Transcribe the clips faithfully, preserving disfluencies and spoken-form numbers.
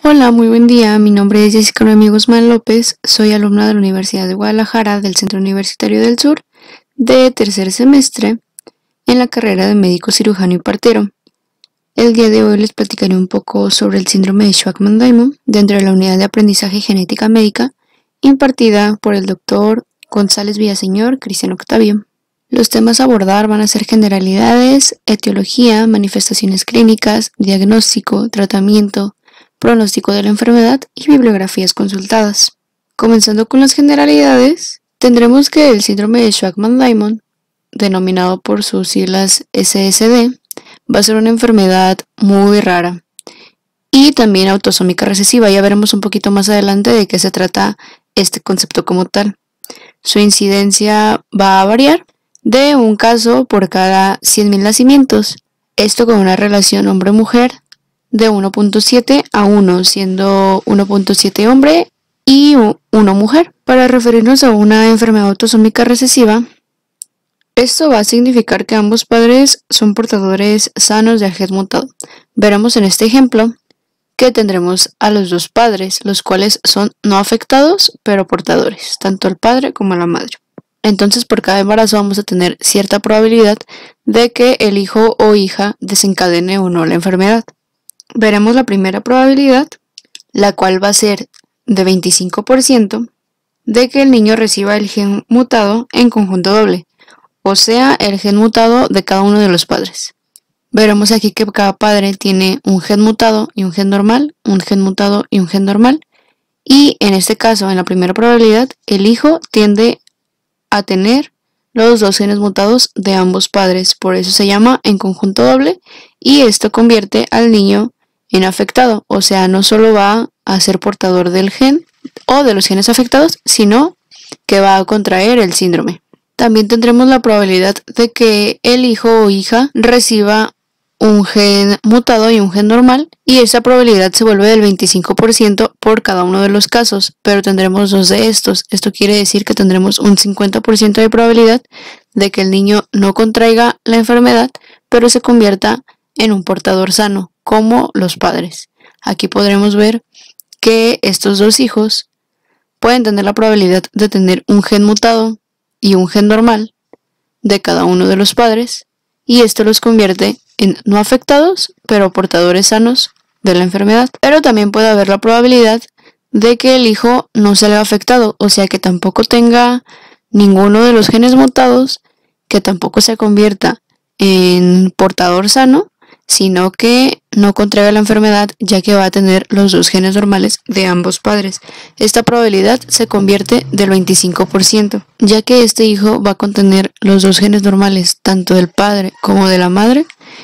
Hola, muy buen día. Mi nombre es Jessica Noemí Guzmán López. Soy alumna de la Universidad de Guadalajara del Centro Universitario del Sur de tercer semestre en la carrera de médico cirujano y partero. El día de hoy les platicaré un poco sobre el síndrome de Shwachman-Diamond dentro de la unidad de aprendizaje genética médica impartida por el doctor González Villaseñor Cristian Octavio. Los temas a abordar van a ser generalidades, etiología, manifestaciones clínicas, diagnóstico, tratamiento, pronóstico de la enfermedad y bibliografías consultadas. Comenzando con las generalidades, tendremos que el síndrome de Shwachman-Diamond, denominado por sus siglas S S D, va a ser una enfermedad muy rara y también autosómica recesiva. Ya veremos un poquito más adelante de qué se trata este concepto como tal. Su incidencia va a variar de un caso por cada cien mil nacimientos, esto con una relación hombre-mujer de uno punto siete a uno, siendo uno punto siete hombre y uno mujer. Para referirnos a una enfermedad autosómica recesiva, esto va a significar que ambos padres son portadores sanos de gen mutado. Veremos en este ejemplo que tendremos a los dos padres, los cuales son no afectados, pero portadores, tanto el padre como la madre. Entonces, por cada embarazo vamos a tener cierta probabilidad de que el hijo o hija desencadene o no la enfermedad. Veremos la primera probabilidad, la cual va a ser de veinticinco por ciento de que el niño reciba el gen mutado en conjunto doble, o sea, el gen mutado de cada uno de los padres. Veremos aquí que cada padre tiene un gen mutado y un gen normal, un gen mutado y un gen normal, y en este caso, en la primera probabilidad, el hijo tiende a tener los dos genes mutados de ambos padres, por eso se llama en conjunto doble, y esto convierte al niño en afectado, o sea, no solo va a ser portador del gen o de los genes afectados, sino que va a contraer el síndrome. También tendremos la probabilidad de que el hijo o hija reciba un gen mutado y un gen normal, y esa probabilidad se vuelve del veinticinco por ciento por cada uno de los casos, pero tendremos dos de estos. Esto quiere decir que tendremos un cincuenta por ciento de probabilidad de que el niño no contraiga la enfermedad, pero se convierta en un portador sano, como los padres. Aquí podremos ver que estos dos hijos pueden tener la probabilidad de tener un gen mutado y un gen normal de cada uno de los padres, y esto los convierte en no afectados, pero portadores sanos de la enfermedad. Pero también puede haber la probabilidad de que el hijo no salga afectado, o sea que tampoco tenga ninguno de los genes mutados, que tampoco se convierta en portador sano, sino que no contraiga la enfermedad, ya que va a tener los dos genes normales de ambos padres. Esta probabilidad se convierte del veinticinco por ciento, ya que este hijo va a contener los dos genes normales, tanto del padre como de la madre,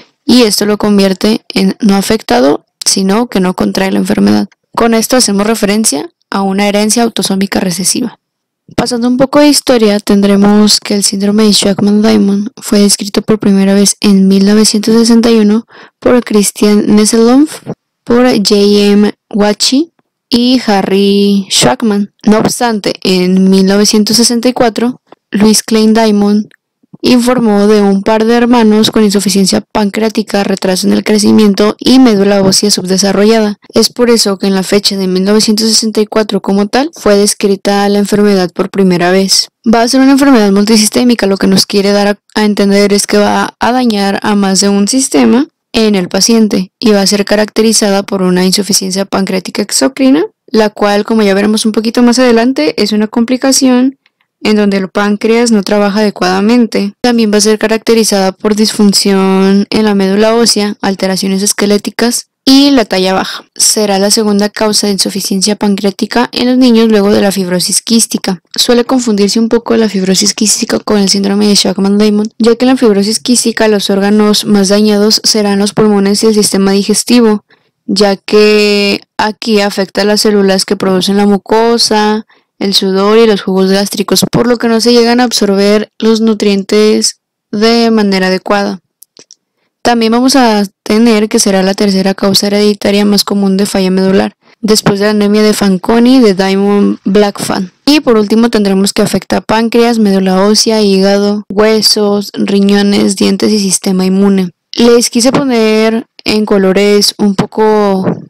y esto lo convierte en no afectado, sino que no contrae la enfermedad. Con esto hacemos referencia a una herencia autosómica recesiva. Pasando un poco de historia, tendremos que el síndrome de Shwachman-Diamond fue descrito por primera vez en mil novecientos sesenta y uno por Christian Nesselhoff, por J M Wachi y Harry Shwachman. No obstante, en mil novecientos sesenta y cuatro, Louis Klein-Diamond informó de un par de hermanos con insuficiencia pancreática, retraso en el crecimiento y médula ósea subdesarrollada. Es por eso que en la fecha de mil novecientos sesenta y cuatro como tal fue descrita la enfermedad por primera vez. Va a ser una enfermedad multisistémica, lo que nos quiere dar a, a entender es que va a dañar a más de un sistema en el paciente y va a ser caracterizada por una insuficiencia pancreática exocrina, la cual, como ya veremos un poquito más adelante, es una complicación en donde el páncreas no trabaja adecuadamente. También va a ser caracterizada por disfunción en la médula ósea, alteraciones esqueléticas y la talla baja. Será la segunda causa de insuficiencia pancreática en los niños luego de la fibrosis quística. Suele confundirse un poco la fibrosis quística con el síndrome de Shwachman-Diamond, ya que en la fibrosis quística los órganos más dañados serán los pulmones y el sistema digestivo, ya que aquí afecta a las células que producen la mucosa, el sudor y los jugos gástricos, por lo que no se llegan a absorber los nutrientes de manera adecuada. También vamos a tener que será la tercera causa hereditaria más común de falla medular, después de la anemia de Fanconi de Diamond-Blackfan. Y por último tendremos que afecta a páncreas, médula ósea, hígado, huesos, riñones, dientes y sistema inmune. Les quise poner en colores un poco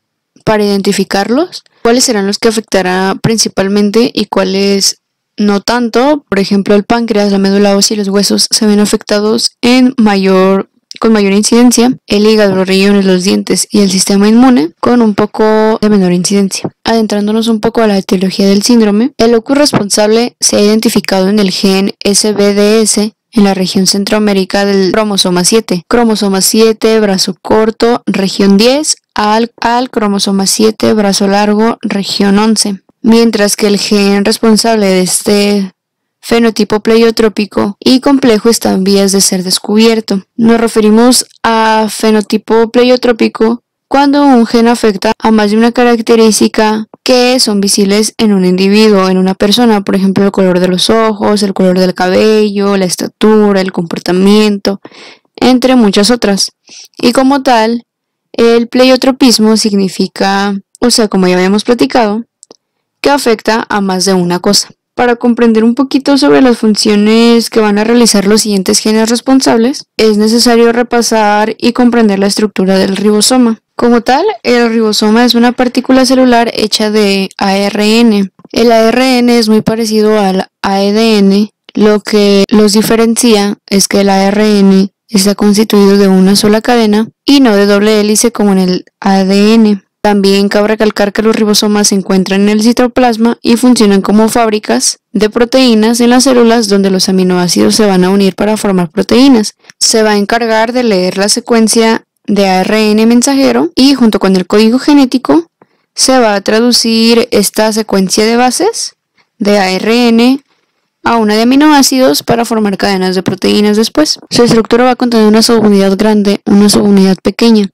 para identificarlos, cuáles serán los que afectará principalmente y cuáles no tanto. Por ejemplo, el páncreas, la médula ósea y los huesos se ven afectados en mayor con mayor incidencia, el hígado, los riñones, los dientes y el sistema inmune con un poco de menor incidencia. Adentrándonos un poco a la etiología del síndrome, el locus responsable se ha identificado en el gen S B D S en la región Centroamérica del cromosoma siete. Cromosoma siete, brazo corto, región diez, al, al cromosoma siete, brazo largo, región once. Mientras que el gen responsable de este fenotipo pleiotrópico y complejo está en vías de ser descubierto. Nos referimos a fenotipo pleiotrópico cuando un gen afecta a más de una característica que son visibles en un individuo, en una persona, por ejemplo el color de los ojos, el color del cabello, la estatura, el comportamiento, entre muchas otras. Y como tal, el pleiotropismo significa, o sea, como ya habíamos platicado, que afecta a más de una cosa. Para comprender un poquito sobre las funciones que van a realizar los siguientes genes responsables, es necesario repasar y comprender la estructura del ribosoma. Como tal, el ribosoma es una partícula celular hecha de A R N. El A R N es muy parecido al A D N, lo que los diferencia es que el A R N está constituido de una sola cadena y no de doble hélice como en el A D N. También cabe recalcar que los ribosomas se encuentran en el citoplasma y funcionan como fábricas de proteínas en las células donde los aminoácidos se van a unir para formar proteínas. Se va a encargar de leer la secuencia de A R N mensajero y junto con el código genético se va a traducir esta secuencia de bases de A R N a una de aminoácidos para formar cadenas de proteínas después. Su estructura va a contener una subunidad grande, una subunidad pequeña.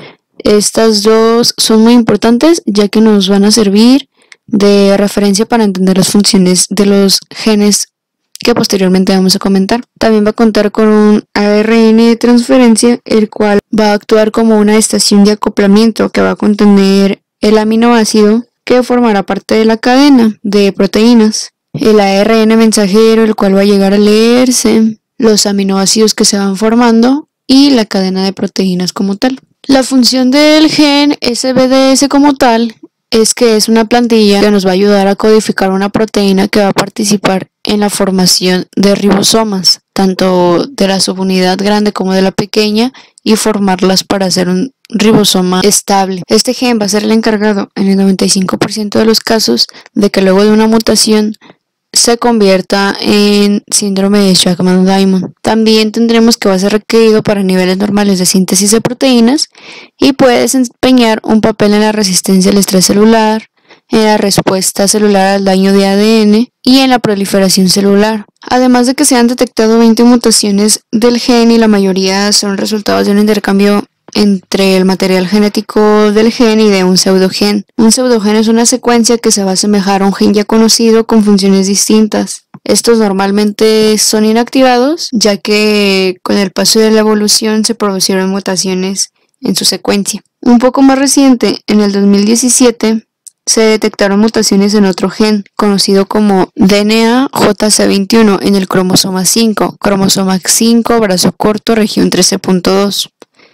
Estas dos son muy importantes ya que nos van a servir de referencia para entender las funciones de los genes que posteriormente vamos a comentar. También va a contar con un A R N de transferencia, el cual va a actuar como una estación de acoplamiento que va a contener el aminoácido que formará parte de la cadena de proteínas. El A R N mensajero, el cual va a llegar a leerse los aminoácidos que se van formando y la cadena de proteínas como tal. La función del gen S B D S como tal es que es una plantilla que nos va a ayudar a codificar una proteína que va a participar en la formación de ribosomas, tanto de la subunidad grande como de la pequeña, y formarlas para hacer un ribosoma estable. Este gen va a ser el encargado en el noventa y cinco por ciento de los casos de que luego de una mutación se convierta en síndrome de Shakman-Diamond. También tendremos que va a ser requerido para niveles normales de síntesis de proteínas y puede desempeñar un papel en la resistencia al estrés celular, en la respuesta celular al daño de A D N y en la proliferación celular. Además de que se han detectado veinte mutaciones del gen y la mayoría son resultados de un intercambio entre el material genético del gen y de un pseudogen. Un pseudogen es una secuencia que se va a asemejar a un gen ya conocido con funciones distintas. Estos normalmente son inactivados, ya que con el paso de la evolución se produjeron mutaciones en su secuencia. Un poco más reciente, en el dos mil diecisiete, se detectaron mutaciones en otro gen, conocido como D N A J C veintiuno, en el cromosoma cinco, cromosoma cinco, brazo corto, región trece punto dos.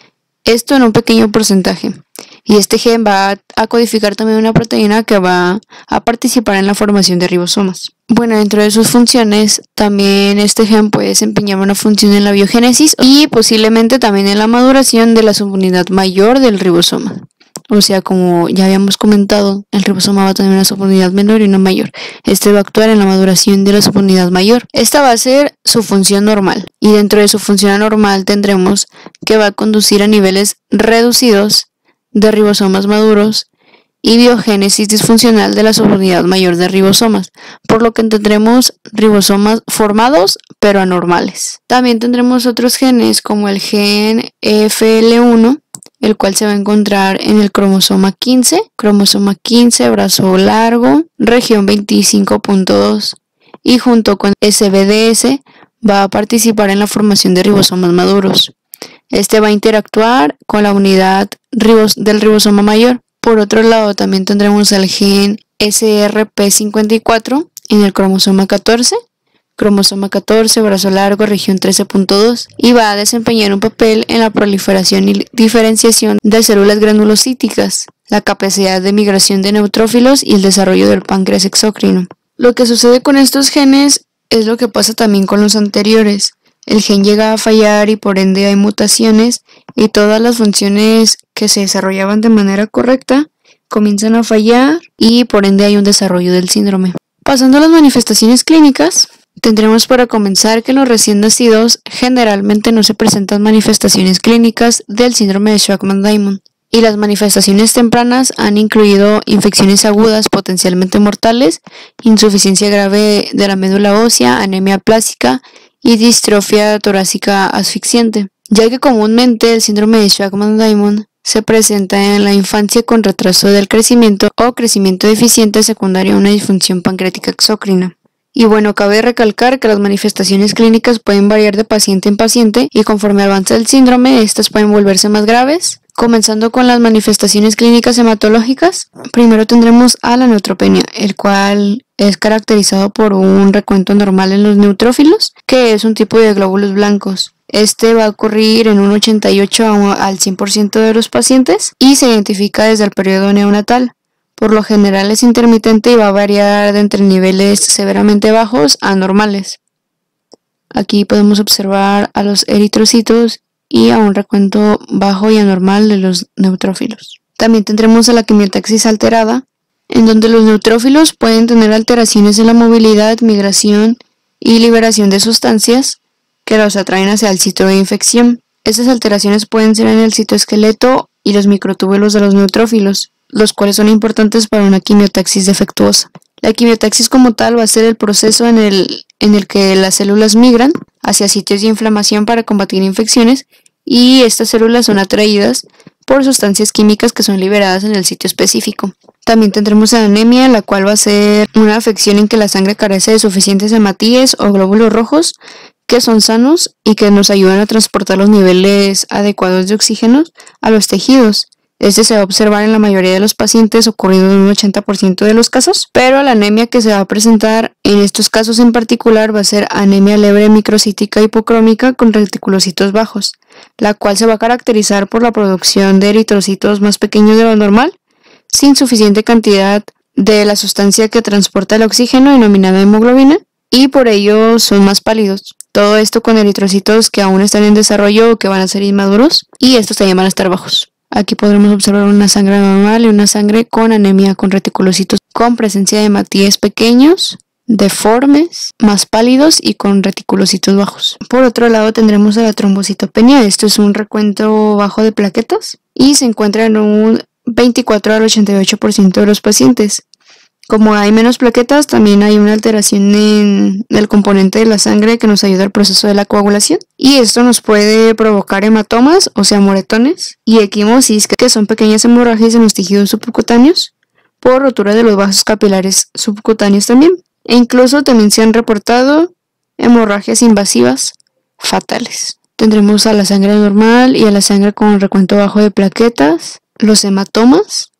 Esto en un pequeño porcentaje. Y este gen va a codificar también una proteína que va a participar en la formación de ribosomas. Bueno, dentro de sus funciones, también este gen puede desempeñar una función en la biogénesis y posiblemente también en la maduración de la subunidad mayor del ribosoma. O sea, como ya habíamos comentado, el ribosoma va a tener una subunidad menor y una mayor. Este va a actuar en la maduración de la subunidad mayor. Esta va a ser su función normal. Y dentro de su función normal tendremos que va a conducir a niveles reducidos de ribosomas maduros y biogénesis disfuncional de la subunidad mayor de ribosomas, por lo que tendremos ribosomas formados pero anormales. También tendremos otros genes como el gen F L uno, el cual se va a encontrar en el cromosoma quince, cromosoma quince, brazo largo, región veinticinco punto dos, y junto con S B D S va a participar en la formación de ribosomas maduros. Este va a interactuar con la unidad ribos del ribosoma mayor. Por otro lado, también tendremos el gen S R P cincuenta y cuatro en el cromosoma catorce, cromosoma catorce, brazo largo, región trece punto dos, y va a desempeñar un papel en la proliferación y diferenciación de células granulocíticas. la capacidad de migración de neutrófilos y el desarrollo del páncreas exócrino. Lo que sucede con estos genes es lo que pasa también con los anteriores. El gen llega a fallar y por ende hay mutaciones y todas las funciones que se desarrollaban de manera correcta comienzan a fallar y por ende hay un desarrollo del síndrome. Pasando a las manifestaciones clínicas, tendremos para comenzar que en los recién nacidos generalmente no se presentan manifestaciones clínicas del síndrome de Shwachman-Diamond y las manifestaciones tempranas han incluido infecciones agudas potencialmente mortales, insuficiencia grave de la médula ósea, anemia plástica y distrofia torácica asfixiante, ya que comúnmente el síndrome de Shwachman-Diamond se presenta en la infancia con retraso del crecimiento o crecimiento deficiente secundario a una disfunción pancreática exócrina. Y bueno, cabe recalcar que las manifestaciones clínicas pueden variar de paciente en paciente y conforme avanza el síndrome, estas pueden volverse más graves. Comenzando con las manifestaciones clínicas hematológicas, primero tendremos a la neutropenia, el cual es caracterizado por un recuento normal en los neutrófilos, que es un tipo de glóbulos blancos. Este va a ocurrir en un ochenta y ocho al cien por ciento de los pacientes y se identifica desde el periodo neonatal. Por lo general es intermitente y va a variar de entre niveles severamente bajos a normales. Aquí podemos observar a los eritrocitos y a un recuento bajo y anormal de los neutrófilos. También tendremos a la quimiotaxis alterada, en donde los neutrófilos pueden tener alteraciones en la movilidad, migración y liberación de sustancias que los atraen hacia el sitio de infección. Estas alteraciones pueden ser en el citoesqueleto y los microtúbulos de los neutrófilos, los cuales son importantes para una quimiotaxis defectuosa. La quimiotaxis como tal va a ser el proceso en el, en el que las células migran hacia sitios de inflamación para combatir infecciones y estas células son atraídas por sustancias químicas que son liberadas en el sitio específico. También tendremos la anemia, la cual va a ser una afección en que la sangre carece de suficientes hematíes o glóbulos rojos que son sanos y que nos ayudan a transportar los niveles adecuados de oxígeno a los tejidos. Este se va a observar en la mayoría de los pacientes, ocurriendo en un ochenta por ciento de los casos, pero la anemia que se va a presentar en estos casos en particular va a ser anemia leve microcítica hipocrómica con reticulocitos bajos, la cual se va a caracterizar por la producción de eritrocitos más pequeños de lo normal, sin suficiente cantidad de la sustancia que transporta el oxígeno denominada hemoglobina, y por ello son más pálidos. Todo esto con eritrocitos que aún están en desarrollo o que van a ser inmaduros, y estos también van a estar bajos. Aquí podremos observar una sangre normal y una sangre con anemia con reticulocitos con presencia de hematíes pequeños, deformes, más pálidos y con reticulocitos bajos. Por otro lado tendremos a la trombocitopenia. Esto es un recuento bajo de plaquetas y se encuentra en un veinticuatro al ochenta y ocho por ciento de los pacientes. Como hay menos plaquetas, también hay una alteración en el componente de la sangre que nos ayuda al proceso de la coagulación. Y esto nos puede provocar hematomas, o sea, moretones, y equimosis, que son pequeñas hemorragias en los tejidos subcutáneos, por rotura de los vasos capilares subcutáneos también. E incluso también se han reportado hemorragias invasivas fatales. Tendremos a la sangre normal y a la sangre con recuento bajo de plaquetas, los hematomas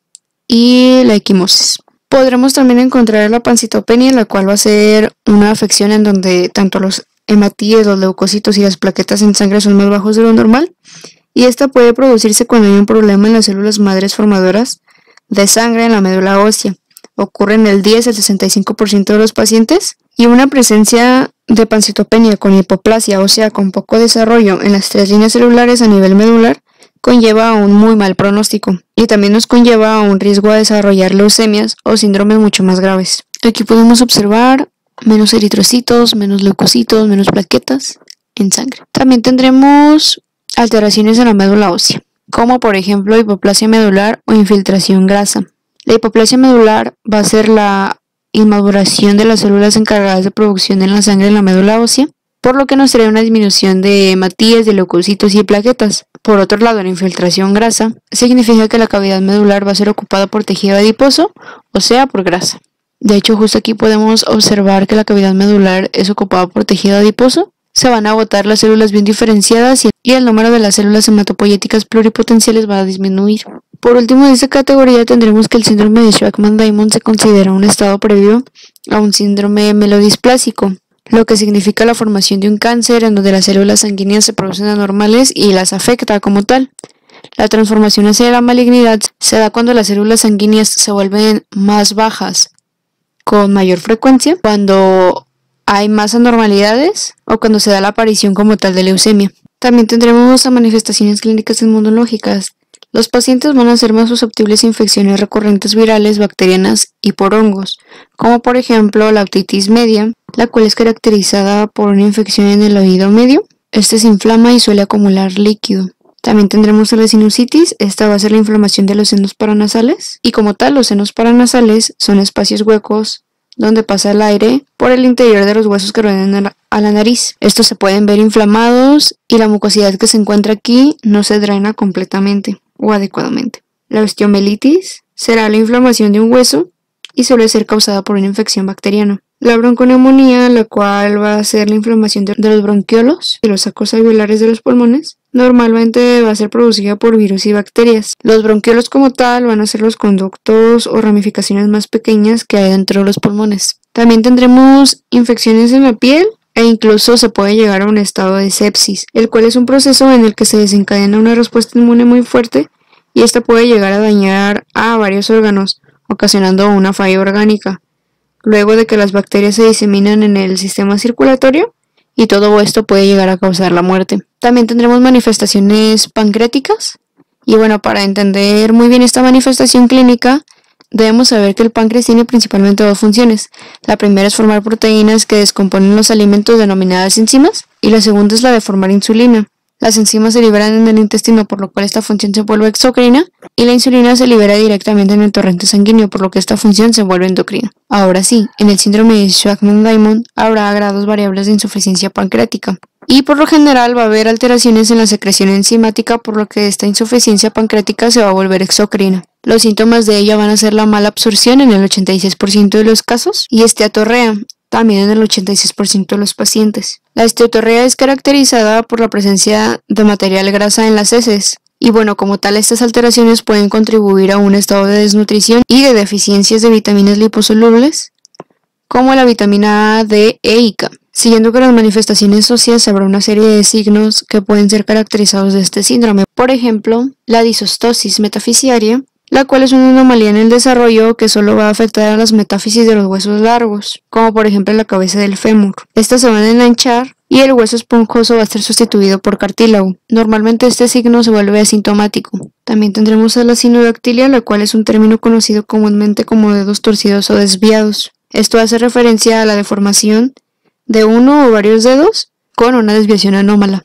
y la equimosis. Podremos también encontrar la pancitopenia, la cual va a ser una afección en donde tanto los hematíes, los leucocitos y las plaquetas en sangre son más bajos de lo normal, y esta puede producirse cuando hay un problema en las células madres formadoras de sangre en la médula ósea. Ocurre en el diez al sesenta y cinco por ciento de los pacientes, y una presencia de pancitopenia con hipoplasia, o sea, con poco desarrollo en las tres líneas celulares a nivel medular, conlleva a un muy mal pronóstico y también nos conlleva a un riesgo a desarrollar leucemias o síndromes mucho más graves. Aquí podemos observar menos eritrocitos, menos leucocitos, menos plaquetas en sangre. También tendremos alteraciones en la médula ósea, como por ejemplo hipoplasia medular o infiltración grasa. La hipoplasia medular va a ser la inmaduración de las células encargadas de producción en la sangre en la médula ósea, por lo que nos trae una disminución de hematíes, de leucocitos y plaquetas. Por otro lado, la infiltración grasa significa que la cavidad medular va a ser ocupada por tejido adiposo, o sea, por grasa. De hecho, justo aquí podemos observar que la cavidad medular es ocupada por tejido adiposo. Se van a agotar las células bien diferenciadas y el número de las células hematopoyéticas pluripotenciales va a disminuir. Por último, de esta categoría tendremos que el síndrome de Shwachman-Diamond se considera un estado previo a un síndrome melodisplásico, lo que significa la formación de un cáncer en donde las células sanguíneas se producen anormales y las afecta como tal. La transformación hacia la malignidad se da cuando las células sanguíneas se vuelven más bajas con mayor frecuencia, cuando hay más anormalidades o cuando se da la aparición como tal de leucemia. También tendremos manifestaciones clínicas inmunológicas. Los pacientes van a ser más susceptibles a infecciones recurrentes virales, bacterianas y por hongos, como por ejemplo la otitis media, la cual es caracterizada por una infección en el oído medio. Este se inflama y suele acumular líquido. También tendremos la sinusitis. Esta va a ser la inflamación de los senos paranasales, y como tal los senos paranasales son espacios huecos donde pasa el aire por el interior de los huesos que rodean a la nariz. Estos se pueden ver inflamados y la mucosidad que se encuentra aquí no se drena completamente o adecuadamente. La osteomelitis será la inflamación de un hueso y suele ser causada por una infección bacteriana. La bronconeumonía, la cual va a ser la inflamación de los bronquiolos y los sacos alveolares de los pulmones, normalmente va a ser producida por virus y bacterias. Los bronquiolos como tal van a ser los conductos o ramificaciones más pequeñas que hay dentro de los pulmones. También tendremos infecciones en la piel e incluso se puede llegar a un estado de sepsis, el cual es un proceso en el que se desencadena una respuesta inmune muy fuerte y esta puede llegar a dañar a varios órganos, ocasionando una falla orgánica, luego de que las bacterias se diseminan en el sistema circulatorio, y todo esto puede llegar a causar la muerte. También tendremos manifestaciones pancreáticas, y bueno, para entender muy bien esta manifestación clínica, debemos saber que el páncreas tiene principalmente dos funciones. La primera es formar proteínas que descomponen los alimentos denominadas enzimas, y la segunda es la de formar insulina. Las enzimas se liberan en el intestino, por lo cual esta función se vuelve exocrina, y la insulina se libera directamente en el torrente sanguíneo, por lo que esta función se vuelve endocrina. Ahora sí, en el síndrome de Shwachman-Diamond habrá grados variables de insuficiencia pancreática, y por lo general va a haber alteraciones en la secreción enzimática, por lo que esta insuficiencia pancreática se va a volver exocrina. Los síntomas de ella van a ser la mala absorción en el ochenta y seis por ciento de los casos y esteatorrea también en el ochenta y seis por ciento de los pacientes. La esteatorrea es caracterizada por la presencia de material grasa en las heces. Y bueno, como tal, estas alteraciones pueden contribuir a un estado de desnutrición y de deficiencias de vitaminas liposolubles, como la vitamina D, E y K. Siguiendo con las manifestaciones óseas, habrá una serie de signos que pueden ser caracterizados de este síndrome. Por ejemplo, la disostosis metafisiaria, la cual es una anomalía en el desarrollo que solo va a afectar a las metáfisis de los huesos largos, como por ejemplo la cabeza del fémur. Estas se van a enanchar y el hueso esponjoso va a ser sustituido por cartílago. Normalmente este signo se vuelve asintomático. También tendremos a la sinodactilia, la cual es un término conocido comúnmente como dedos torcidos o desviados. Esto hace referencia a la deformación de uno o varios dedos con una desviación anómala.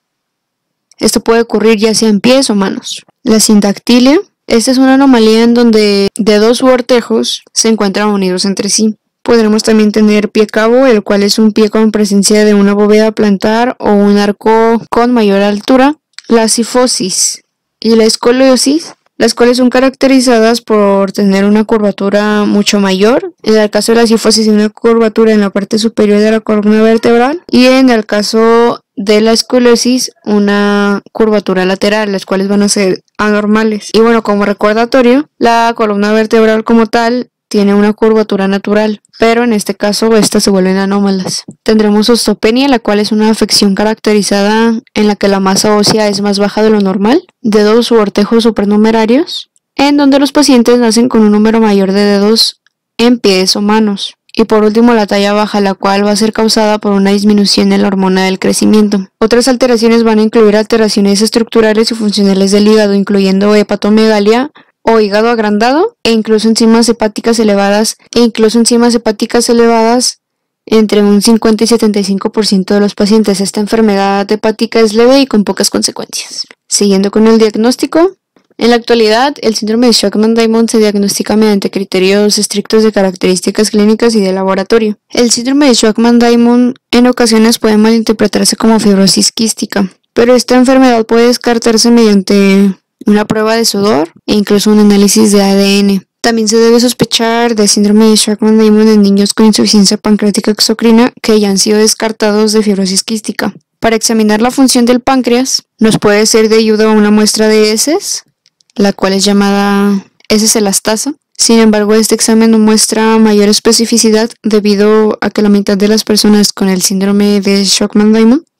Esto puede ocurrir ya sea en pies o manos. La sindactilia, esta es una anomalía en donde dedos u ortejos se encuentran unidos entre sí. Podremos también tener pie cabo, el cual es un pie con presencia de una bóveda plantar o un arco con mayor altura. La cifosis y la escoliosis, las cuales son caracterizadas por tener una curvatura mucho mayor. En el caso de la cifosis, una curvatura en la parte superior de la columna vertebral, y en el caso de la escoliosis, una curvatura lateral, las cuales van a ser anormales. Y bueno, como recordatorio, la columna vertebral como tal tiene una curvatura natural, pero en este caso estas se vuelven anómalas. Tendremos osteopenia, la cual es una afección caracterizada en la que la masa ósea es más baja de lo normal, dedos u ortejos supernumerarios, en donde los pacientes nacen con un número mayor de dedos en pies o manos. Y por último, la talla baja, la cual va a ser causada por una disminución en la hormona del crecimiento. Otras alteraciones van a incluir alteraciones estructurales y funcionales del hígado, incluyendo hepatomegalia o hígado agrandado, e incluso enzimas hepáticas elevadas, e incluso enzimas hepáticas elevadas entre un cincuenta y setenta y cinco por ciento de los pacientes. Esta enfermedad hepática es leve y con pocas consecuencias. Siguiendo con el diagnóstico, en la actualidad, el síndrome de Shwachman-Diamond se diagnostica mediante criterios estrictos de características clínicas y de laboratorio. El síndrome de Shwachman-Diamond en ocasiones puede malinterpretarse como fibrosis quística, pero esta enfermedad puede descartarse mediante una prueba de sudor e incluso un análisis de A D N. También se debe sospechar de síndrome de Shwachman-Diamond en niños con insuficiencia pancreática exocrina que ya han sido descartados de fibrosis quística. Para examinar la función del páncreas, nos puede ser de ayuda una muestra de heces, la cual es llamada heces elastasa. Sin embargo, este examen no muestra mayor especificidad debido a que la mitad de las personas con el síndrome de Shwachman-Diamond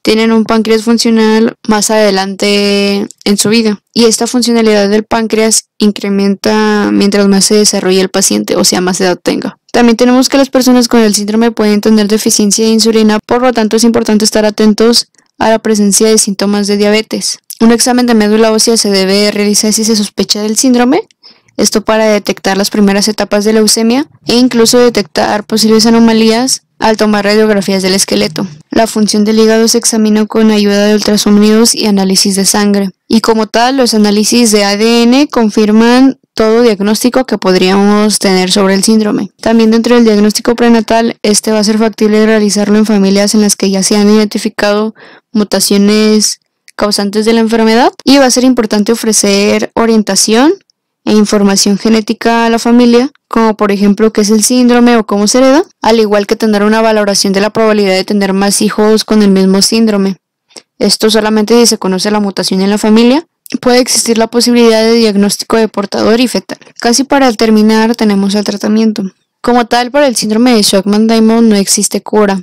tienen un páncreas funcional más adelante en su vida. Y esta funcionalidad del páncreas incrementa mientras más se desarrolle el paciente, o sea, más edad tenga. También tenemos que las personas con el síndrome pueden tener deficiencia de insulina, por lo tanto es importante estar atentos a la presencia de síntomas de diabetes. Un examen de médula ósea se debe realizar si se sospecha del síndrome, esto para detectar las primeras etapas de leucemia e incluso detectar posibles anomalías al tomar radiografías del esqueleto. La función del hígado se examina con ayuda de ultrasonidos y análisis de sangre. Y como tal, los análisis de A D N confirman todo diagnóstico que podríamos tener sobre el síndrome. También dentro del diagnóstico prenatal, este va a ser factible realizarlo en familias en las que ya se han identificado mutaciones causantes de la enfermedad, y va a ser importante ofrecer orientación e información genética a la familia, como por ejemplo qué es el síndrome o cómo se hereda, al igual que tener una valoración de la probabilidad de tener más hijos con el mismo síndrome. Esto solamente si se conoce la mutación en la familia. Puede existir la posibilidad de diagnóstico de portador y fetal. Casi para terminar tenemos el tratamiento. Como tal, para el síndrome de Shwachman-Diamond no existe cura.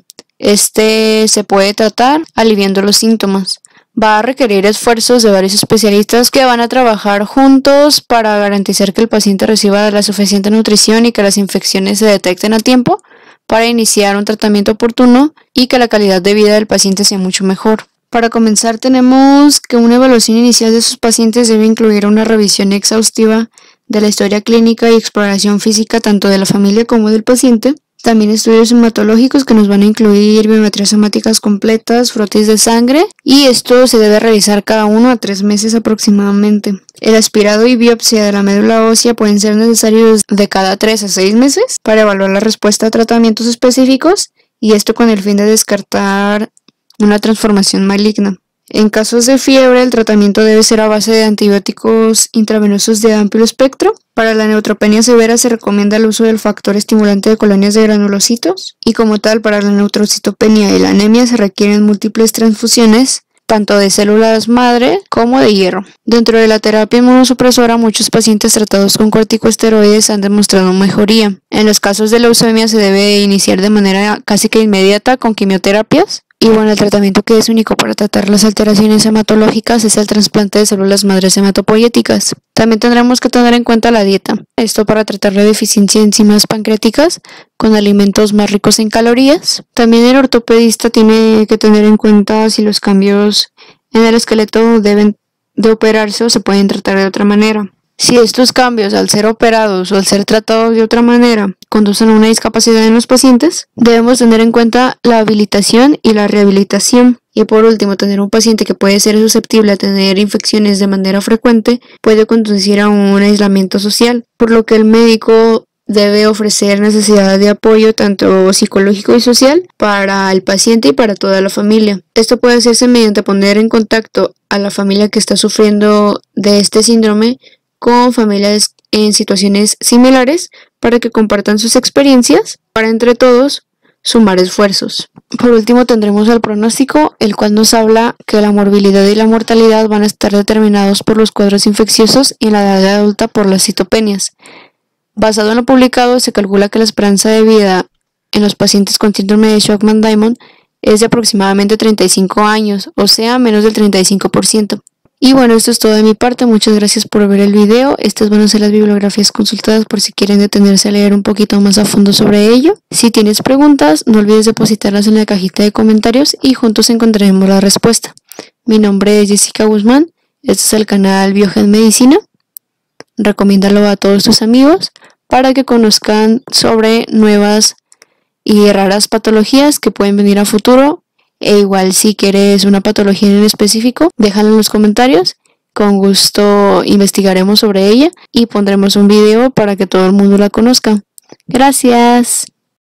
Este se puede tratar aliviando los síntomas. Va a requerir esfuerzos de varios especialistas que van a trabajar juntos para garantizar que el paciente reciba la suficiente nutrición y que las infecciones se detecten a tiempo para iniciar un tratamiento oportuno y que la calidad de vida del paciente sea mucho mejor. Para comenzar, tenemos que una evaluación inicial de sus pacientes debe incluir una revisión exhaustiva de la historia clínica y exploración física tanto de la familia como del paciente. También estudios hematológicos que nos van a incluir biometrías hemáticas completas, frotis de sangre, y esto se debe realizar cada uno a tres meses aproximadamente. El aspirado y biopsia de la médula ósea pueden ser necesarios de cada tres a seis meses para evaluar la respuesta a tratamientos específicos, y esto con el fin de descartar una transformación maligna. En casos de fiebre, el tratamiento debe ser a base de antibióticos intravenosos de amplio espectro. Para la neutropenia severa se recomienda el uso del factor estimulante de colonias de granulocitos, y como tal, para la neutrocitopenia y la anemia se requieren múltiples transfusiones, tanto de células madre como de hierro. Dentro de la terapia inmunosupresora, muchos pacientes tratados con corticosteroides han demostrado mejoría. En los casos de leucemia se debe iniciar de manera casi que inmediata con quimioterapias. Y bueno, el tratamiento que es único para tratar las alteraciones hematológicas es el trasplante de células madres hematopoyéticas. También tendremos que tener en cuenta la dieta, esto para tratar la deficiencia de enzimas pancreáticas con alimentos más ricos en calorías. También el ortopedista tiene que tener en cuenta si los cambios en el esqueleto deben de operarse o se pueden tratar de otra manera. Si estos cambios, al ser operados o al ser tratados de otra manera, conducen a una discapacidad en los pacientes, debemos tener en cuenta la habilitación y la rehabilitación. Y por último, tener un paciente que puede ser susceptible a tener infecciones de manera frecuente puede conducir a un aislamiento social, por lo que el médico debe ofrecer necesidad de apoyo tanto psicológico y social para el paciente y para toda la familia. Esto puede hacerse mediante poner en contacto a la familia que está sufriendo de este síndrome con familias en situaciones similares para que compartan sus experiencias, para entre todos sumar esfuerzos. Por último tendremos el pronóstico, el cual nos habla que la morbilidad y la mortalidad van a estar determinados por los cuadros infecciosos y en la edad adulta por las citopenias. Basado en lo publicado, se calcula que la esperanza de vida en los pacientes con síndrome de Shwachman-Diamond es de aproximadamente treinta y cinco años, o sea, menos del treinta y cinco por ciento. Y bueno, esto es todo de mi parte, muchas gracias por ver el video. Estas van a ser las bibliografías consultadas por si quieren detenerse a leer un poquito más a fondo sobre ello. Si tienes preguntas, no olvides depositarlas en la cajita de comentarios y juntos encontraremos la respuesta. Mi nombre es Jessica Guzmán, este es el canal Biogen Medicina. Recomiéndalo a todos tus amigos para que conozcan sobre nuevas y raras patologías que pueden venir a futuro. E igual si quieres una patología en específico, déjala en los comentarios. Con gusto investigaremos sobre ella y pondremos un video para que todo el mundo la conozca. Gracias.